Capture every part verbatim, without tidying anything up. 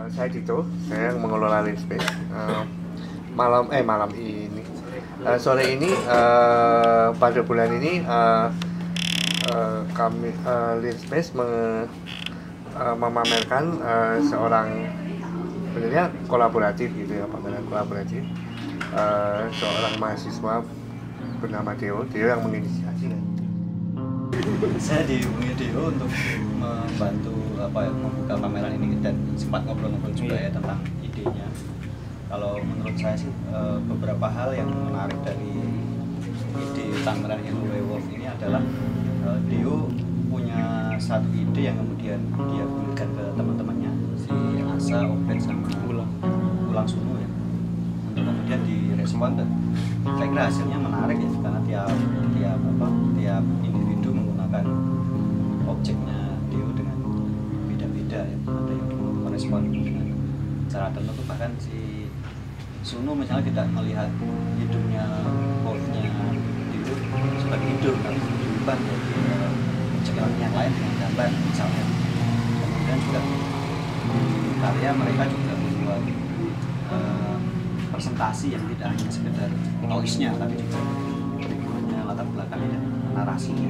Uh, saya Dito, saya yang mengelola Linspace. Uh, malam eh malam ini, uh, sore ini uh, pada bulan ini uh, uh, kami uh, Linspace me, uh, memamerkan uh, seorang sebenarnya kolaboratif gitu ya, pameran kolaboratif uh, seorang mahasiswa bernama Deo, Deo yang menginisiasi. Saya dihubungi Deo untuk membantu apa ya, membuka pameran ini dan sempat ngobrol-ngobrol juga ya tentang idenya. Kalau menurut saya sih beberapa hal yang menarik dari ide pameran Hello Werewolf ini adalah Deo punya satu ide yang kemudian dia berikan ke teman-temannya si Asa, Obed sama Ulang, Ulang Sunu ya, untuk kemudian direspon dan saya kira hasilnya menarik ya karena tiap tiap apa tiap individu menggunakan objeknya Deo dengan beda-beda ya. Ada yang merespon dengan cara tertentu, bahkan si Sunu misalnya tidak melihat hidungnya wolfnya Deo sebagai hidup, tapi diubah menjadi objek yang lain dengan gambar misalnya. Kemudian juga di karya mereka juga membuat uh, presentasi yang tidak hanya sekedar toys-nya tapi juga background-nya, latar belakangnya, narasinya.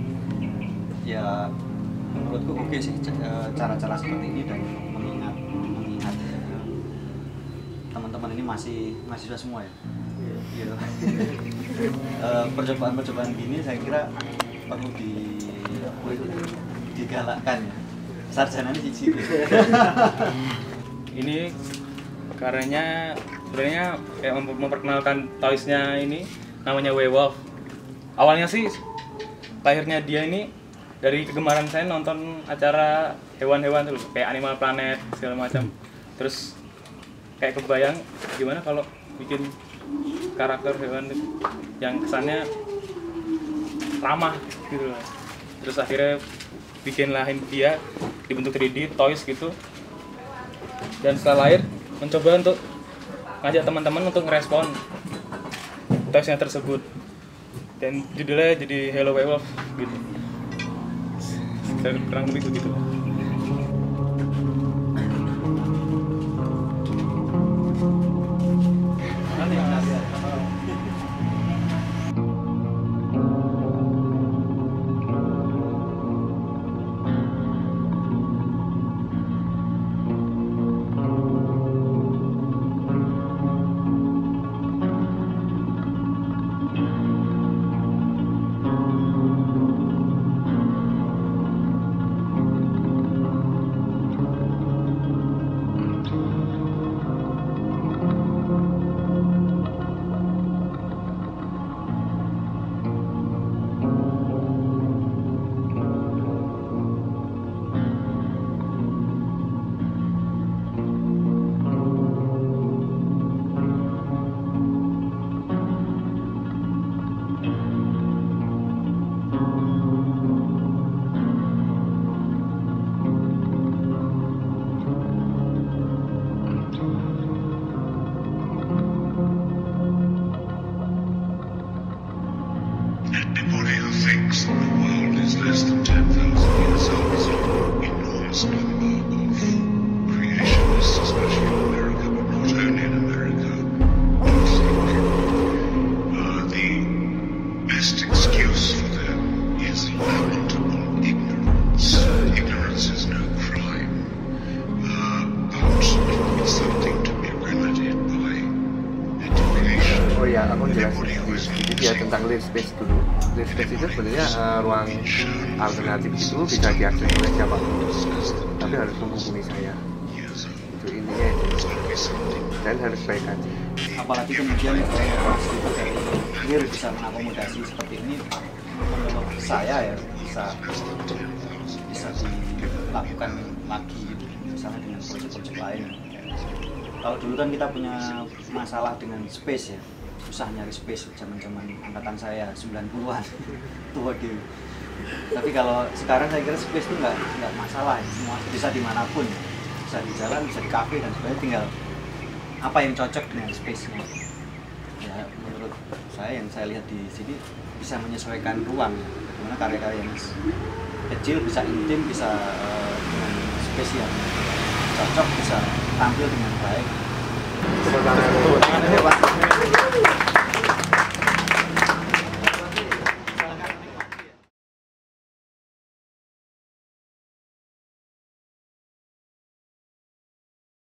Ya menurutku oke sih cara-cara seperti ini dan mengingat mengingat teman-teman ini masih mahasiswa semua ya. Gitu. Percobaan-percobaan gini saya kira perlu di digalakkan ya. Sarjana ini cici. Ini karyanya sebenarnya kayak memperkenalkan toys-nya ini namanya Werewolf. Awalnya sih lahirnya dia ini dari kegemaran saya nonton acara hewan-hewan tuh kayak Animal Planet segala macam. Terus kayak kebayang gimana kalau bikin karakter hewan yang kesannya ramah gitu loh. Terus akhirnya bikin lahin dia dibentuk tiga D toys gitu. Dan setelah lahir mencoba untuk ngajak teman-teman untuk ngerespon toysnya tersebut. Dan judulnya jadi Hello Werewolf gitu. Kurang lebih begitu. Thinks the world is less than ten thousand years old is an enormous number of creationists, especially in America, but not only in America. I think uh, the best excuse for them is lamentable ignorance. Ignorance is no crime, uh, but it's something to be remedied by education. Oh ya, aku jelasin sedikit ya tentang Linspace dulu. Linspace itu sebenarnya uh, ruang alternatif itu bisa diakses oleh siapapun, tapi harus menghubungi saya. Itu intinya itu. Dan harus baik hati. Apalagi kemudian kita dari Clear bisa mengakomodasi seperti ini, menurut saya ya bisa bisa dilakukan lagi misalnya dengan proyek-proyek lain. Kalau dulu kan kita punya masalah dengan space ya, susah nyari space zaman-zaman angkatan saya sembilan puluhan tua gitu. Tapi kalau sekarang saya kira space itu nggak nggak masalah ya. Semua bisa dimanapun, bisa di jalan, bisa di kafe dan sebagainya, tinggal apa yang cocok dengan space-nya. Ya menurut saya yang saya lihat di sini bisa menyesuaikan ruang ya. Bagaimana karya-karya yang kecil bisa intim, bisa uh, dengan space yang cocok bisa tampil dengan baik. Tepuk tangan. Tepuk tangan